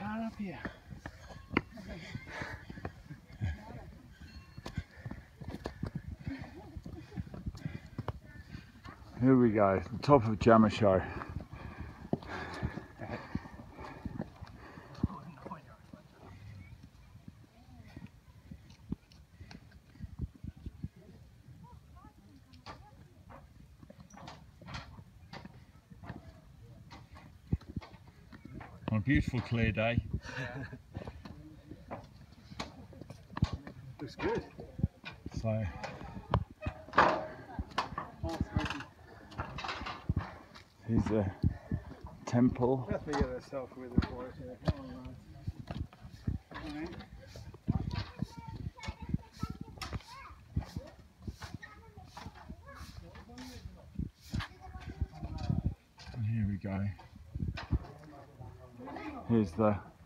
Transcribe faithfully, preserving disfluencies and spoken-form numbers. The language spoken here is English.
car up here. Here we go, the top of Jamasho. On a beautiful clear day. Looks good. So here's a temple. Let me get a selfie with the boys here. Come on, man. Alright. And here we go. Here's the